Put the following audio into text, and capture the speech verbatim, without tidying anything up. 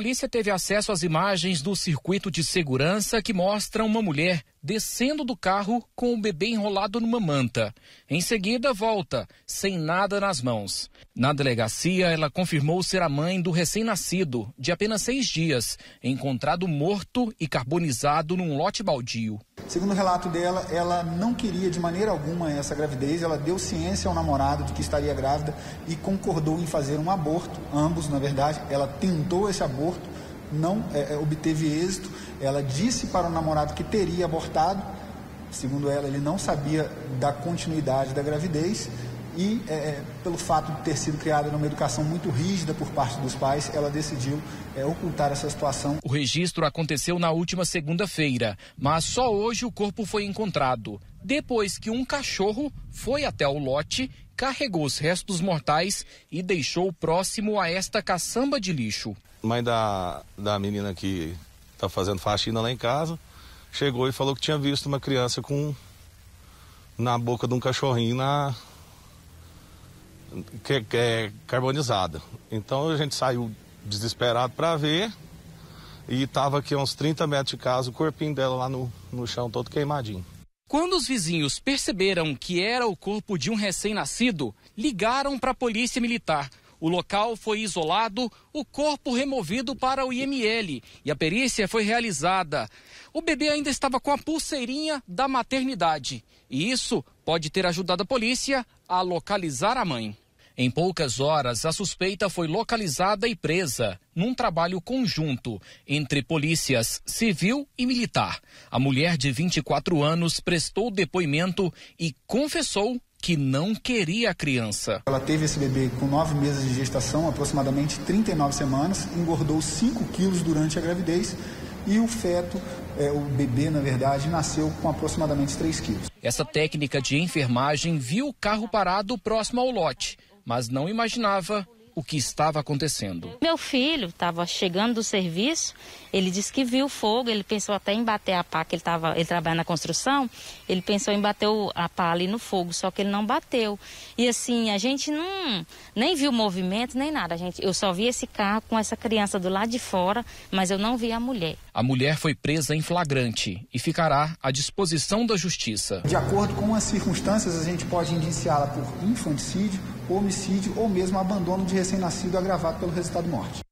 polícia teve acesso às imagens do circuito de segurança que mostram uma mulher descendo do carro com o bebê enrolado numa manta. Em seguida, volta, sem nada nas mãos. Na delegacia, ela confirmou ser a mãe do recém-nascido, de apenas seis dias, encontrado morto e carbonizado num lote baldio. Segundo o relato dela, ela não queria de maneira alguma essa gravidez, ela deu ciência ao namorado de que estaria grávida e concordou em fazer um aborto, ambos, na verdade. Ela tentou esse aborto, não é, obteve êxito, ela disse para o namorado que teria abortado, segundo ela, ele não sabia da continuidade da gravidez e é, pelo fato de ter sido criada numa educação muito rígida por parte dos pais, ela decidiu é, ocultar essa situação. O registro aconteceu na última segunda-feira, mas só hoje o corpo foi encontrado, depois que um cachorro foi até o lote, carregou os restos mortais e deixou próximo a esta caçamba de lixo. Mãe da, da menina que está fazendo faxina lá em casa, chegou e falou que tinha visto uma criança com na boca de um cachorrinho na, que, que é carbonizada. Então a gente saiu desesperado para ver e estava aqui a uns trinta metros de casa, o corpinho dela lá no, no chão todo queimadinho. Quando os vizinhos perceberam que era o corpo de um recém-nascido, ligaram para a polícia militar. O local foi isolado, o corpo removido para o I M L e a perícia foi realizada. O bebê ainda estava com a pulseirinha da maternidade e isso pode ter ajudado a polícia a localizar a mãe. Em poucas horas, a suspeita foi localizada e presa num trabalho conjunto entre polícias civil e militar. A mulher de vinte e quatro anos prestou depoimento e confessou que não queria a criança. Ela teve esse bebê com nove meses de gestação, aproximadamente trinta e nove semanas, engordou cinco quilos durante a gravidez e o feto, é, o bebê, na verdade, nasceu com aproximadamente três quilos. Essa técnica de enfermagem viu o carro parado próximo ao lote, mas não imaginava o que estava acontecendo. Meu filho estava chegando do serviço, ele disse que viu fogo, ele pensou até em bater a pá, que ele, tava, ele trabalha na construção, ele pensou em bater o, a pá ali no fogo, só que ele não bateu. E assim, a gente não, nem viu movimento, nem nada. A gente, eu só vi esse carro com essa criança do lado de fora, mas eu não vi a mulher. A mulher foi presa em flagrante e ficará à disposição da justiça. De acordo com as circunstâncias, a gente pode indiciá-la por infanticídio, homicídio ou mesmo abandono de recém-nascido agravado pelo resultado de morte.